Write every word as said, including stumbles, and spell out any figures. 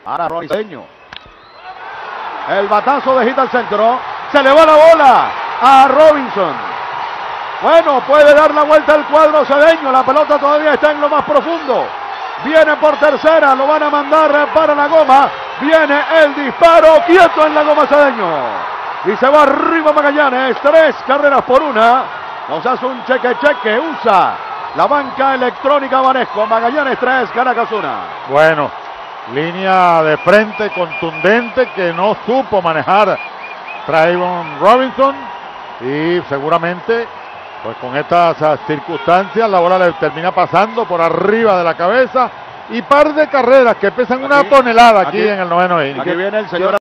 Ahora Robinson. El batazo de hit al centro. Se le va la bola a Robinson. Bueno, puede dar la vuelta al cuadro cedeño. La pelota todavía está en lo más profundo. Viene por tercera. Lo van a mandar para la goma. Viene el disparo. Quieto en la goma cedeño. Y se va arriba Magallanes. Tres carreras por una. Nos hace un cheque-cheque. Usa la banca electrónica Banesco. Magallanes tres, Caracas una. Bueno, línea de frente contundente que no supo manejar Trayvon Robinson. Y seguramente, pues con estas circunstancias, la bola le termina pasando por arriba de la cabeza. Y par de carreras que pesan una aquí, tonelada aquí, aquí en el noveno inning. Aquí viene el señor